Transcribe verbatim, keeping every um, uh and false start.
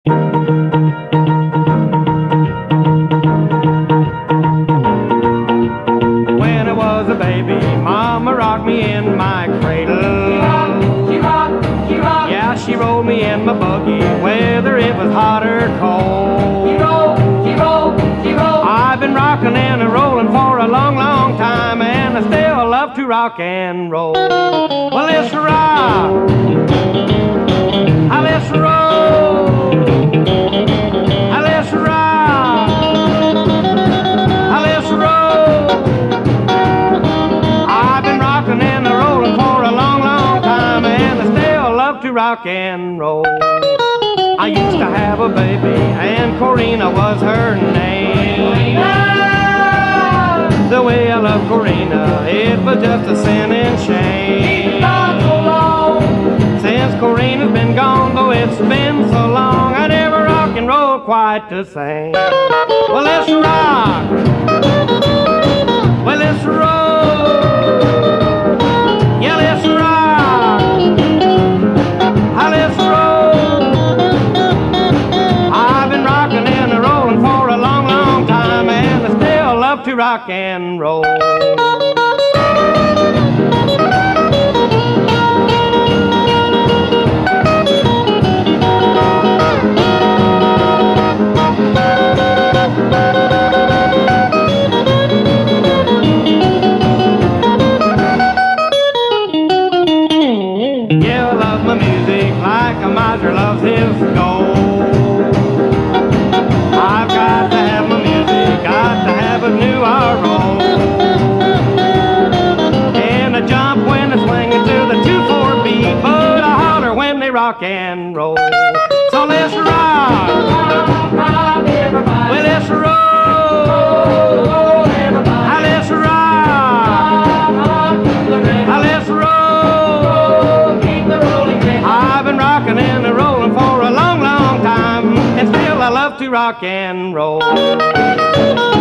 When I was a baby, Mama rocked me in my cradle. She rocked, she rocked, she rocked. Yeah, she rolled me in my buggy, whether it was hot or cold. She rolled, she rolled, she rolled. I've been rocking and a rolling for a long, long time, and I still love to rock and roll. Well, let's rock. Ah, let's roll. Ah, let's rock. Ah, let's roll. I've been rocking and a rolling for a long, long time, and I still love to rock and roll. I used to have a baby, and Corina was her name. The way I love Corina, it was just a sin and shame. Since Corina's been gone, though it's been so long, I never rock and roll quite the same. Well, let's rock. Well, let's roll. Yeah, let's rock. Ah, let's roll. I've been rocking and a rolling for a long, long time, and I still love to rock and roll. Yeah, I love my music like a miser loves his gold. I've got to have my music, got to have a new roll. And I jump when I swing it to the two four beat, but I holler when they rock and roll. So let's rock. Well, let's roll. Ah, let's rock. Ah, let's roll. I've been rocking and a rolling for a long, long time, and still I love to rock and roll.